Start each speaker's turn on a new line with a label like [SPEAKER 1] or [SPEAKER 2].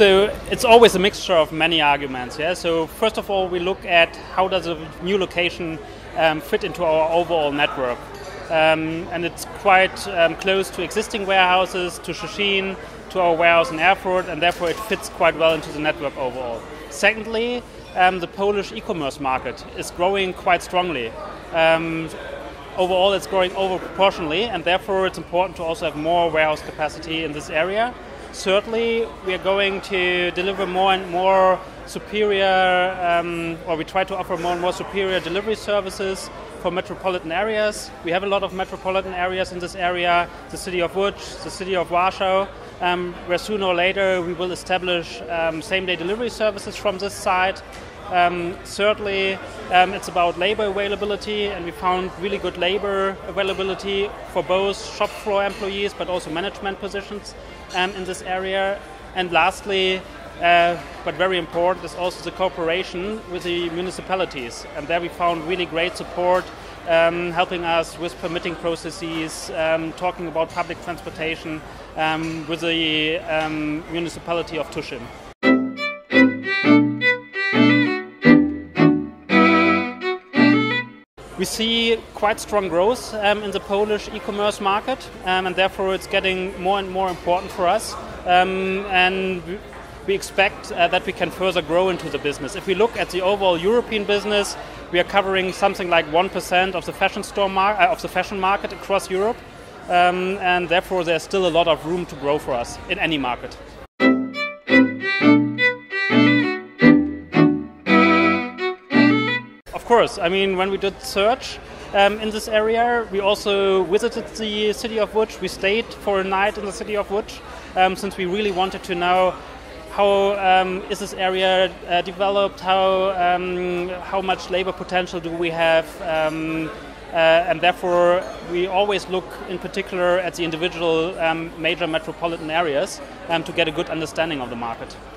[SPEAKER 1] So it's always a mixture of many arguments. Yeah. So first of all, we look at how does a new location fit into our overall network, and it's quite close to existing warehouses, to Szczecin, to our warehouse in Erfurt, and therefore it fits quite well into the network overall. Secondly, the Polish e-commerce market is growing quite strongly. Overall, it's growing over proportionally, and therefore it's important to also have more warehouse capacity in this area. Certainly, we are going to deliver more and more superior, or we try to offer more and more superior delivery services for metropolitan areas. We have a lot of metropolitan areas in this area, the city of Łódź, the city of Warsaw, where sooner or later we will establish same-day delivery services from this side. Certainly, it's about labor availability, and we found really good labor availability for both shop floor employees but also management positions in this area. And lastly, but very important, is also the cooperation with the municipalities. And there we found really great support, helping us with permitting processes, talking about public transportation with the municipality of Tuszyn. We see quite strong growth in the Polish e-commerce market, and therefore it's getting more and more important for us. And we expect that we can further grow into the business. If we look at the overall European business, we are covering something like 1% of the fashion market across Europe, and therefore there's still a lot of room to grow for us in any market. Of course, I mean, when we did search in this area, we also visited the city of Łódź. We stayed for a night in the city of Łódź, since we really wanted to know how is this area developed, how much labor potential do we have, and therefore we always look in particular at the individual major metropolitan areas to get a good understanding of the market.